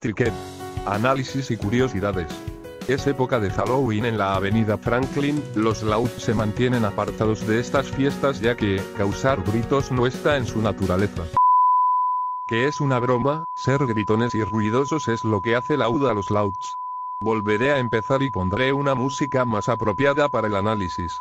Triquet. Análisis y curiosidades. Es época de Halloween en la avenida Franklin, los Louds se mantienen apartados de estas fiestas ya que, causar gritos no está en su naturaleza. ¿Qué es una broma? Ser gritones y ruidosos es lo que hace Loud a los Louds. Volveré a empezar y pondré una música más apropiada para el análisis.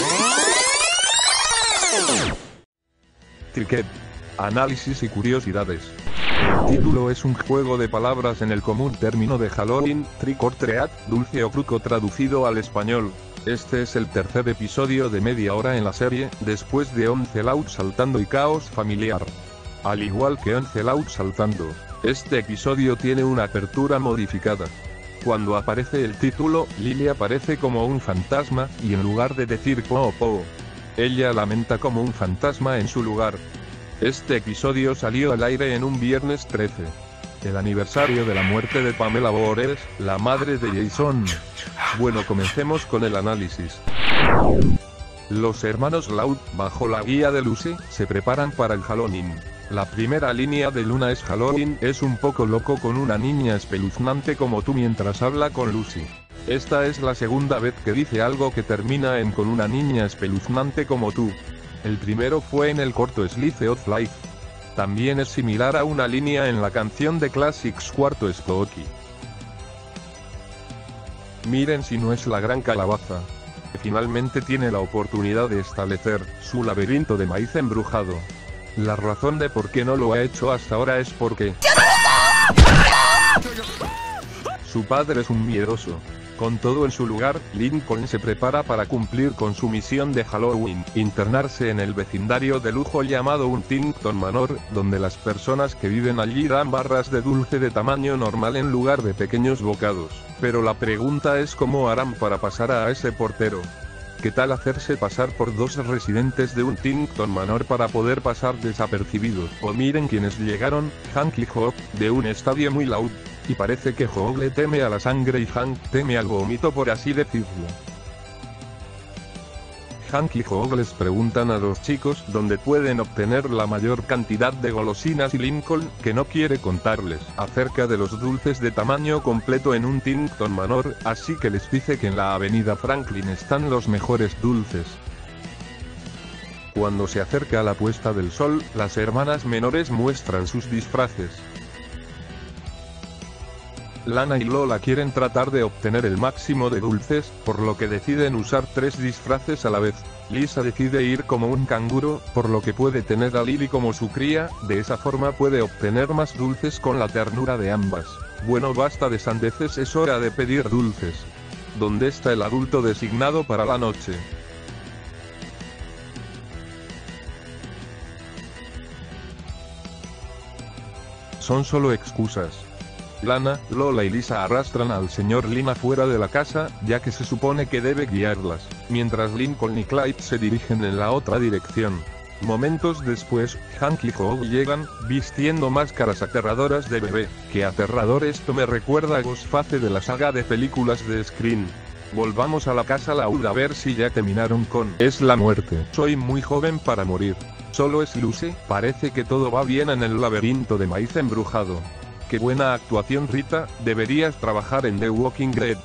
Triquet. Análisis y curiosidades. El título es un juego de palabras en el común término de Halloween, trick or treat, dulce o truco traducido al español. Este es el tercer episodio de media hora en la serie, después de 11 Louds saltando y caos familiar. Al igual que 11 Louds saltando, este episodio tiene una apertura modificada. Cuando aparece el título, Lily aparece como un fantasma, y en lugar de decir po po, ella lamenta como un fantasma en su lugar. Este episodio salió al aire en un viernes 13. El aniversario de la muerte de Pamela Voorhees, la madre de Jason. Bueno, comencemos con el análisis. Los hermanos Loud, bajo la guía de Lucy, se preparan para el Halloween. La primera línea de Luna es Halloween es un poco loco con una niña espeluznante como tú mientras habla con Lucy. Esta es la segunda vez que dice algo que termina en con una niña espeluznante como tú. El primero fue en el corto Slice of Life. También es similar a una línea en la canción de Classics cuarto Spooky. Miren si no es la gran calabaza. Finalmente tiene la oportunidad de establecer su laberinto de maíz embrujado. La razón de por qué no lo ha hecho hasta ahora es porque su padre es un miedoso. Con todo en su lugar, Lincoln se prepara para cumplir con su misión de Halloween, internarse en el vecindario de lujo llamado Huntington Manor, donde las personas que viven allí dan barras de dulce de tamaño normal en lugar de pequeños bocados. Pero la pregunta es cómo harán para pasar a ese portero. ¿Qué tal hacerse pasar por dos residentes de Huntington Manor para poder pasar desapercibidos? O miren quienes llegaron, Hank y Hog, de un estadio muy loud. Y parece que Hog le teme a la sangre y Hank teme al vómito por así decirlo. Hank y Hog les preguntan a los chicos dónde pueden obtener la mayor cantidad de golosinas y Lincoln, que no quiere contarles acerca de los dulces de tamaño completo en Huntington Manor, así que les dice que en la avenida Franklin están los mejores dulces. Cuando se acerca la puesta del sol, las hermanas menores muestran sus disfraces. Lana y Lola quieren tratar de obtener el máximo de dulces, por lo que deciden usar 3 disfraces a la vez. Lisa decide ir como un canguro, por lo que puede tener a Lily como su cría, de esa forma puede obtener más dulces con la ternura de ambas. Bueno, basta de sandeces, es hora de pedir dulces. ¿Dónde está el adulto designado para la noche? Son solo excusas. Lana, Lola y Lisa arrastran al señor Lynn afuera de la casa, ya que se supone que debe guiarlas, mientras Lincoln y Clyde se dirigen en la otra dirección. Momentos después, Hank y Hog llegan, vistiendo máscaras aterradoras de bebé. ¡Qué aterrador! Esto me recuerda a Ghostface de la saga de películas de Scream. Volvamos a la casa Loud a ver si ya terminaron con "Es la muerte. Soy muy joven para morir". Solo es Lucy, parece que todo va bien en el laberinto de maíz embrujado. ¡Qué buena actuación, Rita! Deberías trabajar en The Walking Dead.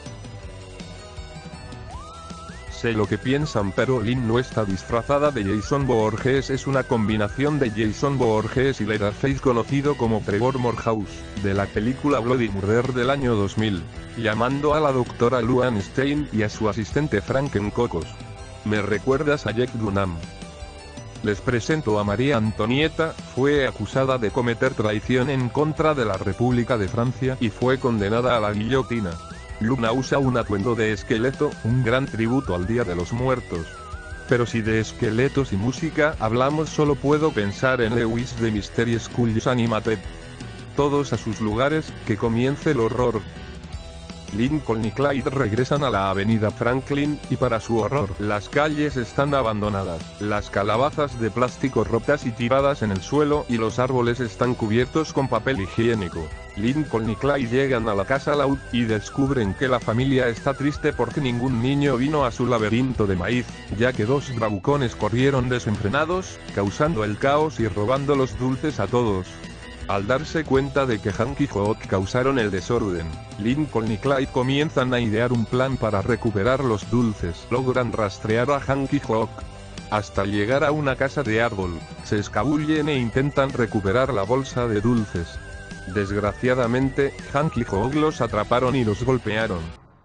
Sé lo que piensan, pero Lynn no está disfrazada de Jason Voorhees, es una combinación de Jason Voorhees y Leatherface conocido como Trevor Morehouse, de la película Bloody Murder del año 2000, llamando a la doctora Luann Stein y a su asistente Frankencocos. Me recuerdas a Jeff Dunham. Les presento a María Antonieta, fue acusada de cometer traición en contra de la República de Francia y fue condenada a la guillotina. Luna usa un atuendo de esqueleto, un gran tributo al Día de los Muertos. Pero si de esqueletos y música hablamos, solo puedo pensar en Lewis de Mystery Skulls Animated. Todos a sus lugares, que comience el horror. Lincoln y Clyde regresan a la avenida Franklin, y para su horror, las calles están abandonadas, las calabazas de plástico rotas y tiradas en el suelo y los árboles están cubiertos con papel higiénico. Lincoln y Clyde llegan a la casa Loud, y descubren que la familia está triste porque ningún niño vino a su laberinto de maíz, ya que 2 bravucones corrieron desenfrenados, causando el caos y robando los dulces a todos. Al darse cuenta de que Hank y Hook causaron el desorden, Lincoln y Clyde comienzan a idear un plan para recuperar los dulces. Logran rastrear a Hank y Hook hasta llegar a una casa de árbol, se escabullen e intentan recuperar la bolsa de dulces. Desgraciadamente, Hank y Hook los atraparon y los golpearon.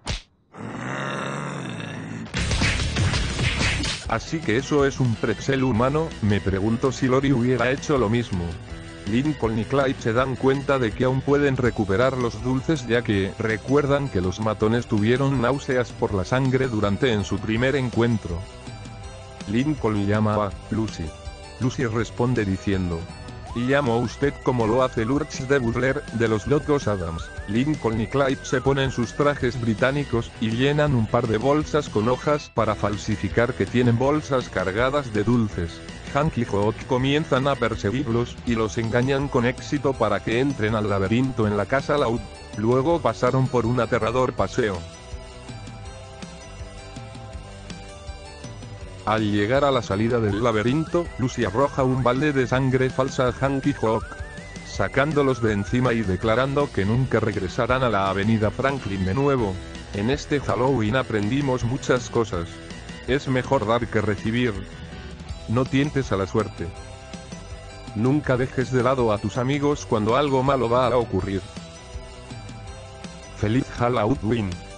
Así que eso es un pretzel humano. Me pregunto si Lori hubiera hecho lo mismo. Lincoln y Clyde se dan cuenta de que aún pueden recuperar los dulces, ya que recuerdan que los matones tuvieron náuseas por la sangre durante su primer encuentro. Lincoln llama a Lucy. Lucy responde diciendo: "Y llamo a usted como lo hace Lurch de Butler, de los Locos Adams". Lincoln y Clyde se ponen sus trajes británicos, y llenan un par de bolsas con hojas para falsificar que tienen bolsas cargadas de dulces. Hank y Hook comienzan a perseguirlos, y los engañan con éxito para que entren al laberinto en la casa Loud. Luego pasaron por un aterrador paseo. Al llegar a la salida del laberinto, Lucy arroja un balde de sangre falsa a Hank y Hook, sacándolos de encima y declarando que nunca regresarán a la avenida Franklin de nuevo. En este Halloween aprendimos muchas cosas. Es mejor dar que recibir. No tientes a la suerte. Nunca dejes de lado a tus amigos cuando algo malo va a ocurrir. ¡Feliz Halloween!